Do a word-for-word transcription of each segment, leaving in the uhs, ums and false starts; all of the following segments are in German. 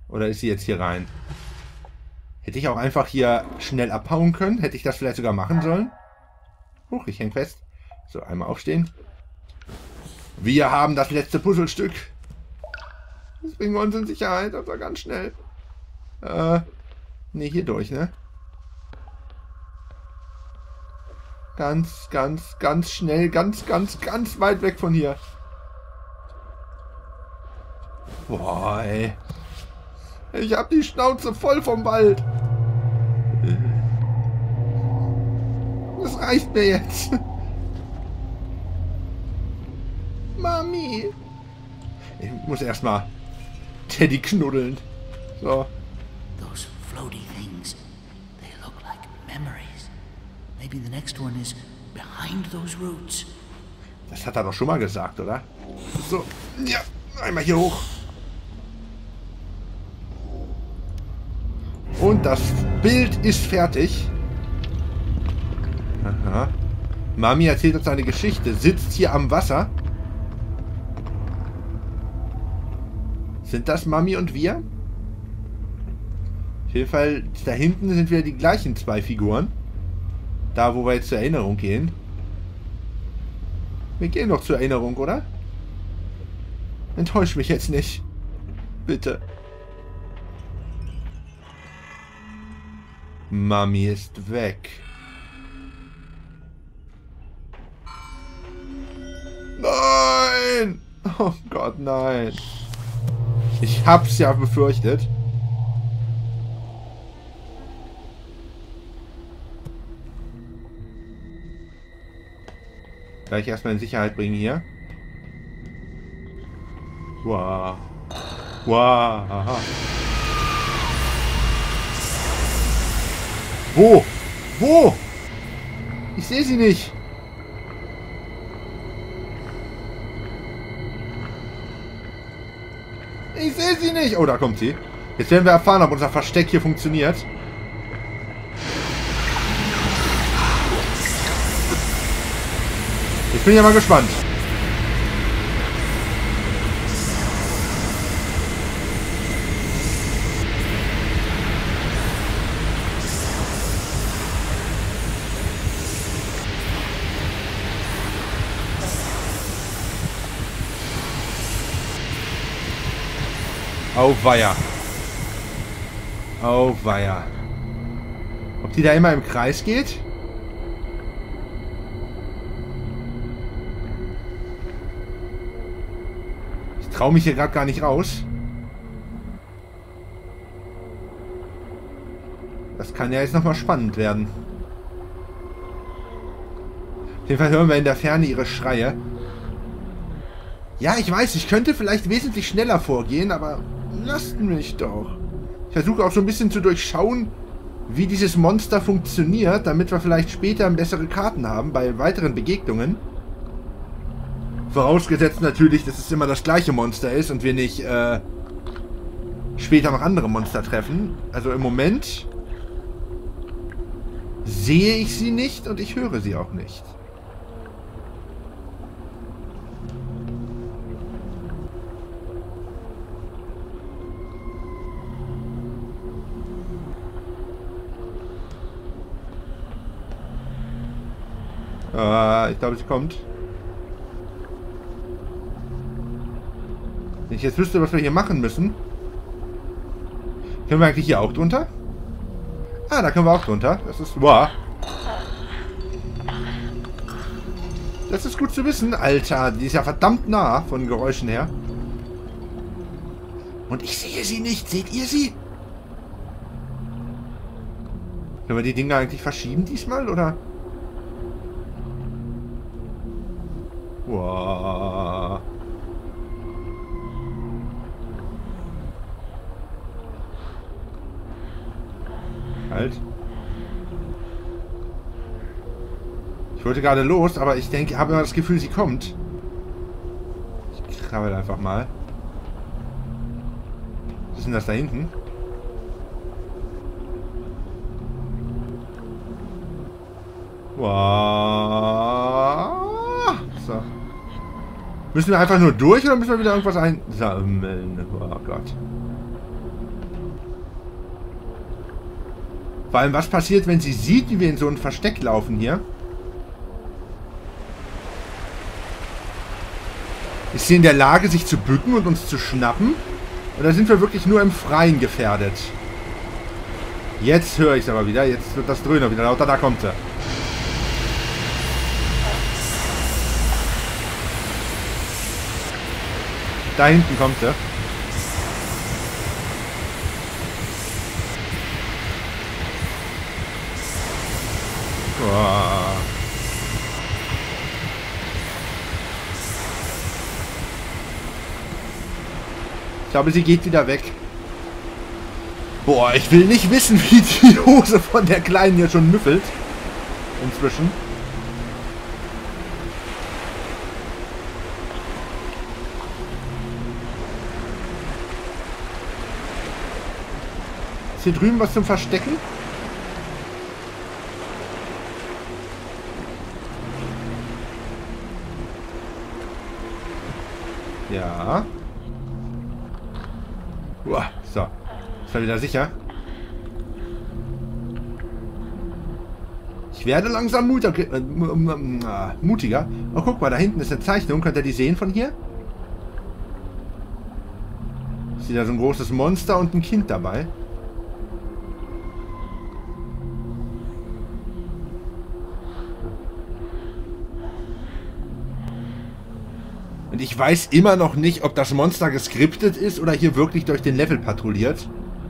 Oder ist sie jetzt hier rein? Hätte ich auch einfach hier schnell abhauen können? Hätte ich das vielleicht sogar machen sollen? Huch, ich häng fest. So, einmal aufstehen. Wir haben das letzte Puzzlestück. Jetzt bringen wir uns in Sicherheit, aber ganz schnell. Äh, ne, hier durch, ne? Ganz, ganz, ganz schnell, ganz, ganz, ganz weit weg von hier. Boah, ey. Ich hab die Schnauze voll vom Wald. Das reicht mir jetzt. Mami. Ich muss erstmal Teddy knuddeln. So. Those floaty things, they look like memories. Maybe the next one is behind those roots. Das hat er doch schon mal gesagt, oder? So. Ja. Einmal hier hoch. Und das Bild ist fertig. Aha. Mami erzählt uns eine Geschichte. Sitzt hier am Wasser. Sind das Mami und wir? Auf jeden Fall, da hinten sind wieder die gleichen zwei Figuren. Da, wo wir jetzt zur Erinnerung gehen. Wir gehen doch zur Erinnerung, oder? Enttäusch mich jetzt nicht. Bitte. Mami ist weg. Nein! Oh Gott, nein. Ich hab's ja befürchtet. Gleich erstmal in Sicherheit bringen hier. Wow. Wow. Wo? Wo? Ich sehe sie nicht. Ich sehe sie nicht. Oh, da kommt sie. Jetzt werden wir erfahren, ob unser Versteck hier funktioniert. Jetzt bin ich ja mal gespannt. Auweia. Auweia. Ob die da immer im Kreis geht? Ich traue mich hier gerade gar nicht raus. Das kann ja jetzt nochmal spannend werden. Auf jeden Fall hören wir in der Ferne ihre Schreie. Ja, ich weiß, ich könnte vielleicht wesentlich schneller vorgehen, aber lasst mich doch. Ich versuche auch so ein bisschen zu durchschauen, wie dieses Monster funktioniert, damit wir vielleicht später bessere Karten haben bei weiteren Begegnungen. Vorausgesetzt natürlich, dass es immer das gleiche Monster ist und wir nicht äh, später noch andere Monster treffen. Also im Moment sehe ich sie nicht und ich höre sie auch nicht. Uh, ich glaube, sie kommt. Wenn ich jetzt wüsste, was wir hier machen müssen. Können wir eigentlich hier auch drunter? Ah, da können wir auch drunter. Das ist... Wow. Das ist gut zu wissen. Alter, die ist ja verdammt nah von den Geräuschen her. Und ich sehe sie nicht. Seht ihr sie? Können wir die Dinger eigentlich verschieben diesmal, oder... Wow. Halt. Ich wollte gerade los, aber ich denke, habe immer das Gefühl, sie kommt. Ich krabbel einfach mal. Was ist denn das da hinten? Wow. So. Müssen wir einfach nur durch oder müssen wir wieder irgendwas einsammeln? Oh Gott. Vor allem, was passiert, wenn sie sieht, wie wir in so ein Versteck laufen hier? Ist sie in der Lage, sich zu bücken und uns zu schnappen? Oder sind wir wirklich nur im Freien gefährdet? Jetzt höre ich es aber wieder. Jetzt wird das Dröhner wieder lauter. Da kommt sie. Da hinten kommt sie. Boah. Ich glaube, sie geht wieder weg. Boah, ich will nicht wissen, wie die Hose von der Kleinen hier schon müffelt. Inzwischen. Ist hier drüben was zum Verstecken? Ja. Uah, so. Ist er wieder sicher? Ich werde langsam mutiger. Äh, mutiger. Oh, guck mal, da hinten ist eine Zeichnung. Könnt ihr die sehen von hier? Ist wieder so ein großes Monster und ein Kind dabei. Und ich weiß immer noch nicht, ob das Monster geskriptet ist oder hier wirklich durch den Level patrouilliert.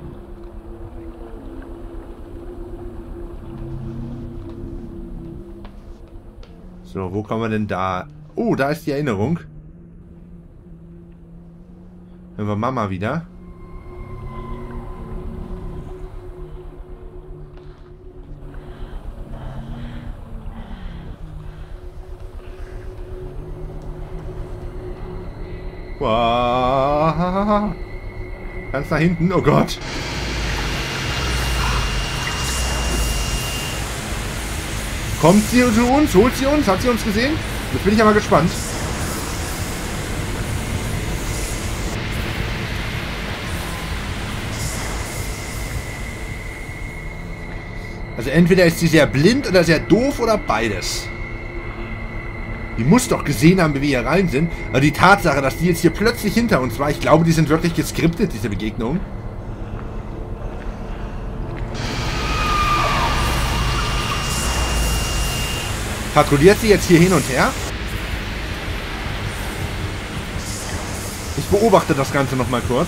So, wo kommen wir denn da? Oh, da ist die Erinnerung. Hören wir Mama wieder. Wow. Ganz da hinten, oh Gott. Kommt sie zu uns? Holt sie uns? Hat sie uns gesehen? Jetzt bin ich aber gespannt. Also entweder ist sie sehr blind oder sehr doof oder beides. Die muss doch gesehen haben, wie wir hier rein sind. Aber die Tatsache, dass die jetzt hier plötzlich hinter uns war, ich glaube, die sind wirklich geskriptet, diese Begegnungen. Patrouilliert sie jetzt hier hin und her? Ich beobachte das Ganze noch mal kurz.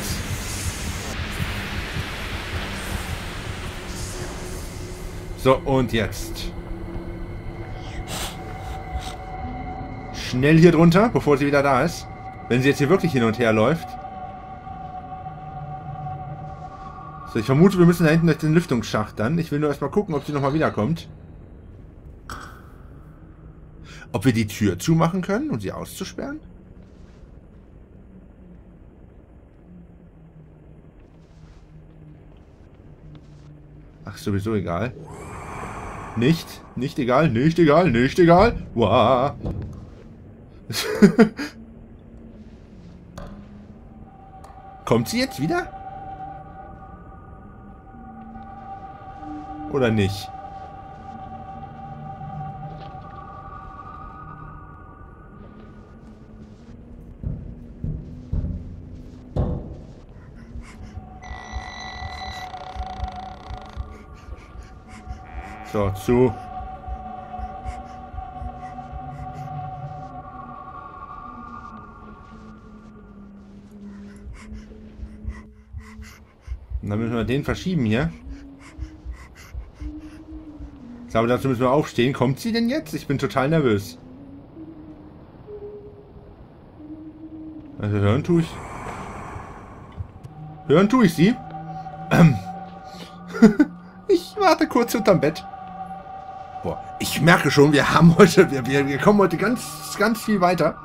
So, und jetzt. Schnell hier drunter, bevor sie wieder da ist. Wenn sie jetzt hier wirklich hin und her läuft. So, ich vermute, wir müssen da hinten durch den Lüftungsschacht dann. Ich will nur erstmal gucken, ob sie nochmal wiederkommt. Ob wir die Tür zumachen können, um sie auszusperren? Ach, sowieso egal. Nicht, nicht egal, nicht egal, nicht egal. Wow. Kommt sie jetzt wieder? Oder nicht? So, zu. Und dann müssen wir den verschieben hier. Ich glaube, dazu müssen wir aufstehen. Kommt sie denn jetzt? Ich bin total nervös. Also hören tue ich. Hören tue ich sie. Ähm. Ich warte kurz unterm Bett. Boah, ich merke schon, wir haben heute, wir, wir, wir kommen heute ganz, ganz viel weiter.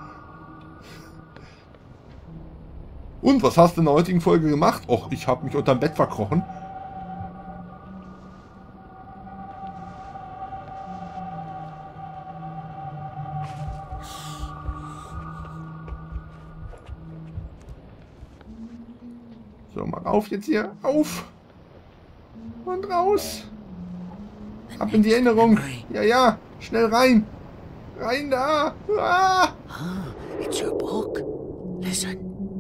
Und was hast du in der heutigen Folge gemacht? Och, ich habe mich unterm Bett verkrochen. So, mal auf jetzt hier. Auf. Und raus. Ab in die Erinnerung. Ja, ja. Schnell rein. Rein da. Ah. Ah, it's your book. Listen.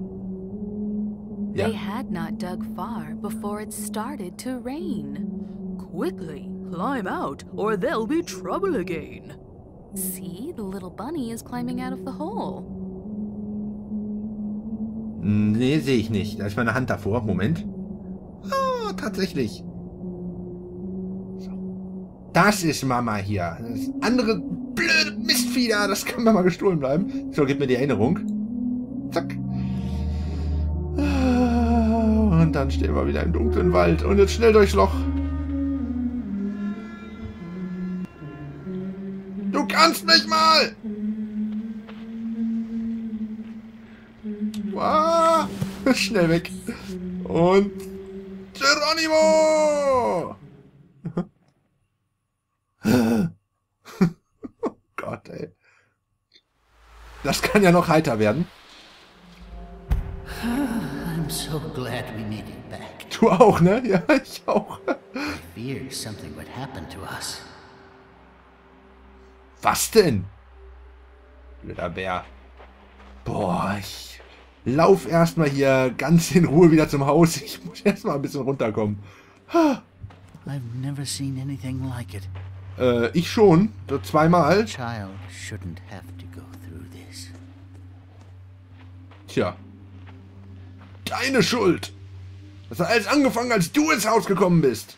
Ja. They had not dug far before it started to rain. Quickly, climb out, or there'll be trouble again. See, the little bunny is climbing out of the hole. Nee, sehe ich nicht. Da ist meine Hand davor. Moment. Oh, tatsächlich. So. Das ist Mama hier. Das andere blöde Mistvieh, das kann mir mal gestohlen bleiben. So, gib mir die Erinnerung. Zack. Und dann stehen wir wieder im dunklen Wald. Und jetzt schnell durchs Loch. Du kannst mich mal! Ah, schnell weg. Und Geronimo! Oh Gott, ey. Das kann ja noch heiter werden. I'm so glad we made it back. Du auch, ne? Ja, ich auch. I feared something would happen to us. Was denn? Blöder Bär. Boah, ich lauf erstmal hier ganz in Ruhe wieder zum Haus. Ich muss erstmal ein bisschen runterkommen. I've never seen anything like it. Äh, ich schon. So zweimal. A child shouldn't have to go through this. Tja. Deine Schuld. Das hat alles angefangen, als du ins Haus gekommen bist.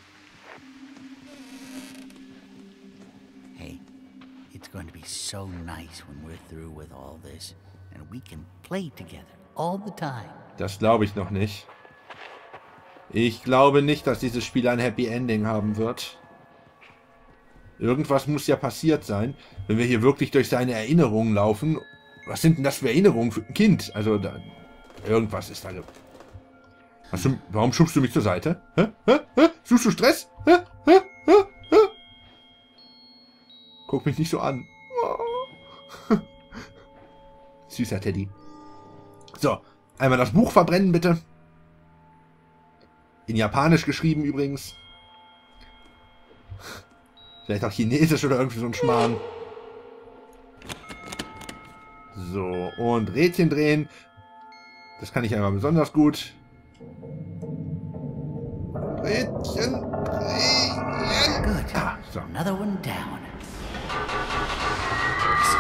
Hey, it's going to be so nice when we're through with all this, and we can play together all the time. Das glaube ich noch nicht. Ich glaube nicht, dass dieses Spiel ein Happy Ending haben wird. Irgendwas muss ja passiert sein, wenn wir hier wirklich durch seine Erinnerungen laufen. Was sind denn das für Erinnerungen für ein Kind? Also, da, irgendwas ist da. Hast du, warum schubst du mich zur Seite? Hä? Hä? Hä? Suchst du Stress? Hä? Hä? Hä? Hä? Guck mich nicht so an. Oh. Süßer Teddy. So, einmal das Buch verbrennen, bitte. In Japanisch geschrieben übrigens. Vielleicht auch Chinesisch oder irgendwie so ein Schmarrn. So, und Rädchen drehen. Das kann ich einmal besonders gut. Rädchen drehen. Good. Ah, so. Another one down. Listen.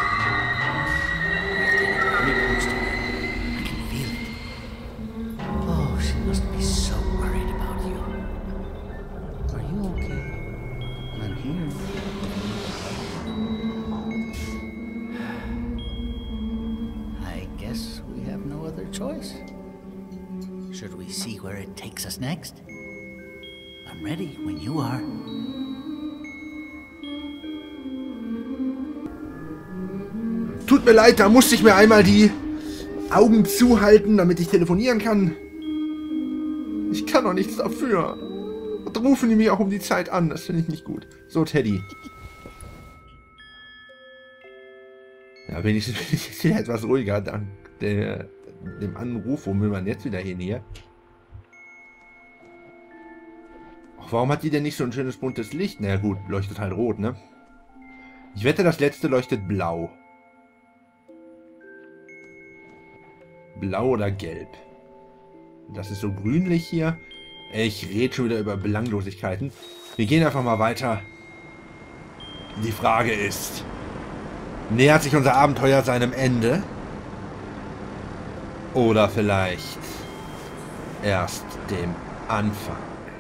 We're getting very close to her. I can feel it. Oh, she must be so worried about you. Are you okay? I'm here. I guess we have no other choice. Should we see where it takes us next? I'm ready when you are. Tut mir leid, da musste ich mir einmal die Augen zuhalten, damit ich telefonieren kann. Ich kann doch nichts dafür. Und rufen die mich auch um die Zeit an. Das finde ich nicht gut. So, Teddy. Ja, wenigstens bin ich jetzt wieder etwas ruhiger dank der, dem Anruf. Wo will man jetzt wieder hin hier? Ach, warum hat die denn nicht so ein schönes buntes Licht? Na ja, gut, leuchtet halt rot, ne? Ich wette, das letzte leuchtet blau. Blau oder gelb. Das ist so grünlich hier. Ich rede schon wieder über Belanglosigkeiten. Wir gehen einfach mal weiter. Die Frage ist, nähert sich unser Abenteuer seinem Ende? Oder vielleicht erst dem Anfang?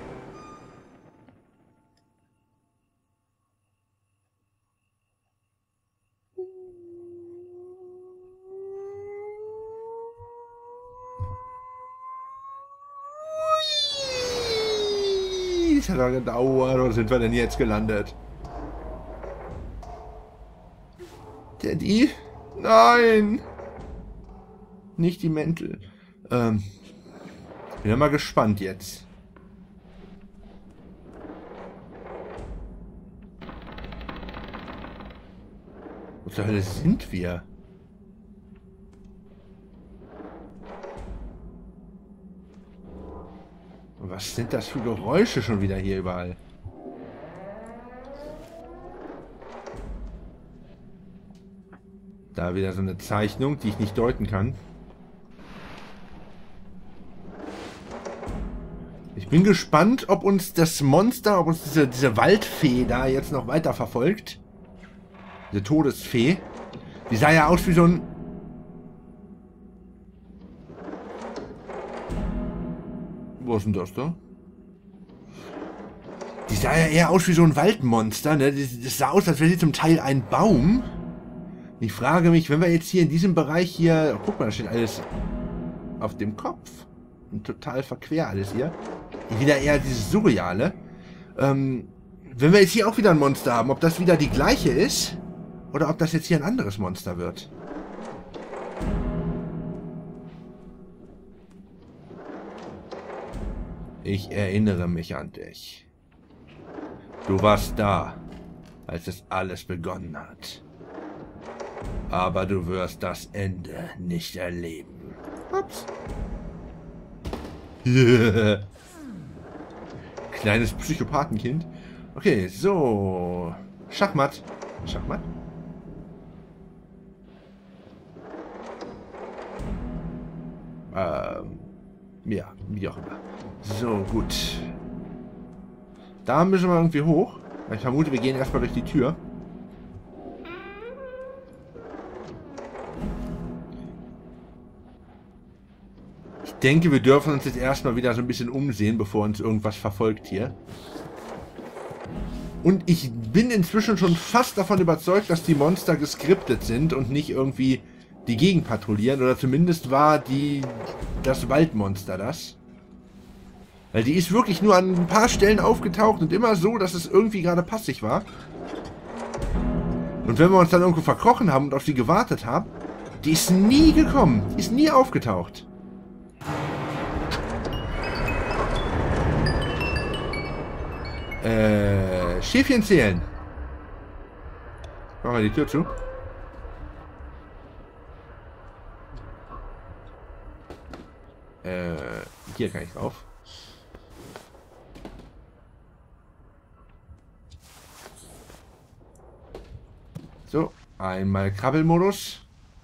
Das hat doch gedauert. Oder sind wir denn jetzt gelandet? Teddy? Nein! Nicht die Mäntel. Ähm. Bin ja mal gespannt jetzt. Wo zur Hölle sind wir? Was sind das für Geräusche schon wieder hier überall? Da wieder so eine Zeichnung, die ich nicht deuten kann. Ich bin gespannt, ob uns das Monster, ob uns diese, diese Waldfee da jetzt noch weiter verfolgt. Diese Todesfee. Die sah ja aus wie so ein... Was ist denn das da? Die sah ja eher aus wie so ein Waldmonster, ne? Das, das sah aus, als wäre sie zum Teil ein Baum. Ich frage mich, wenn wir jetzt hier in diesem Bereich hier... Guck mal, da steht alles auf dem Kopf. Und total verquer alles hier. Wieder eher dieses Surreale. Ähm, wenn wir jetzt hier auch wieder ein Monster haben, ob das wieder die gleiche ist oder ob das jetzt hier ein anderes Monster wird. Ich erinnere mich an dich. Du warst da, als es alles begonnen hat. Aber du wirst das Ende nicht erleben. Ups. Kleines Psychopathenkind. Okay, so. Schachmatt. Schachmatt? Ähm. Ja, wie auch immer. So, gut. Da müssen wir irgendwie hoch. Ich vermute, wir gehen erstmal durch die Tür. Ich denke, wir dürfen uns jetzt erstmal wieder so ein bisschen umsehen, bevor uns irgendwas verfolgt hier. Und ich bin inzwischen schon fast davon überzeugt, dass die Monster geskriptet sind und nicht irgendwie die Gegend patrouillieren. Oder zumindest war die das Waldmonster das. Weil die ist wirklich nur an ein paar Stellen aufgetaucht und immer so, dass es irgendwie gerade passig war. Und wenn wir uns dann irgendwo verkrochen haben und auf sie gewartet haben, die ist nie gekommen. Die ist nie aufgetaucht. Äh, Schäfchen zählen. Machen wir die Tür zu. Äh, hier kann ich drauf. So, einmal Krabbelmodus.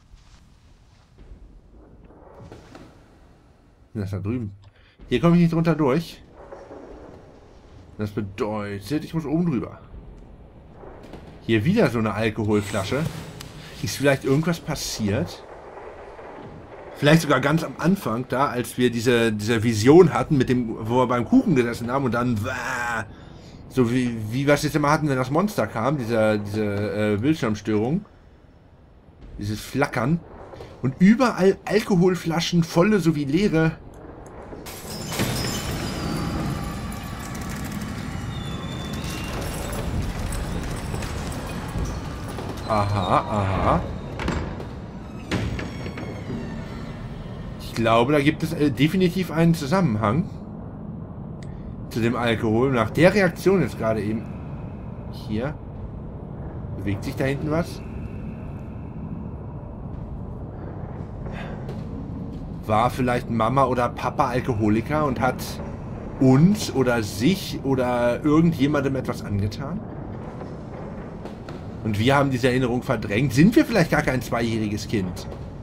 Das ist da drüben. Hier komme ich nicht drunter durch. Das bedeutet, ich muss oben drüber. Hier wieder so eine Alkoholflasche. Ist vielleicht irgendwas passiert? Vielleicht sogar ganz am Anfang da, als wir diese, diese Vision hatten, mit dem, wo wir beim Kuchen gesessen haben und dann wah, so wie, wie wir es jetzt immer hatten, wenn das Monster kam, diese, diese äh, Bildschirmstörung. Dieses Flackern. Und überall Alkoholflaschen, volle sowie leere. Aha, aha. Ich glaube, da gibt es äh, definitiv einen Zusammenhang zu dem Alkohol. Nach der Reaktion jetzt gerade eben hier. Bewegt sich da hinten was? War vielleicht Mama oder Papa Alkoholiker und hat uns oder sich oder irgendjemandem etwas angetan? Und wir haben diese Erinnerung verdrängt. Sind wir vielleicht gar kein zweijähriges Kind?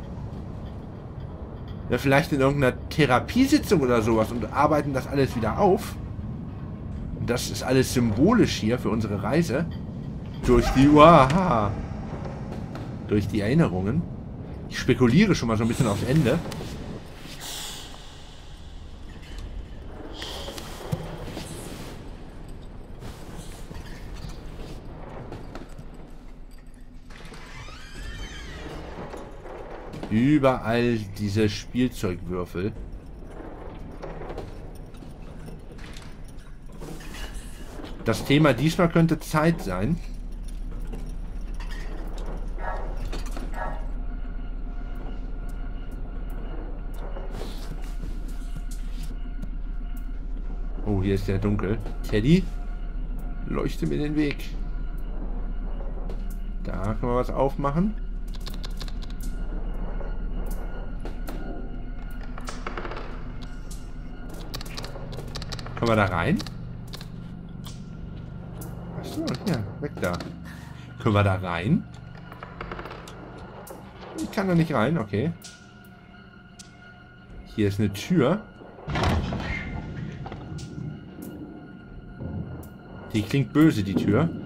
Ja, vielleicht in irgendeiner Therapiesitzung oder sowas und arbeiten das alles wieder auf. Und das ist alles symbolisch hier für unsere Reise. Durch die... Uaha, durch die Erinnerungen. Ich spekuliere schon mal so ein bisschen aufs Ende. Überall diese Spielzeugwürfel. Das Thema diesmal könnte Zeit sein. Oh, hier ist der dunkel. Teddy, leuchte mir den Weg. Da können wir was aufmachen. Können wir da rein? Achso, hier, weg da. Können wir da rein? Ich kann da nicht rein, okay. Hier ist eine Tür. Die klingt böse, die Tür.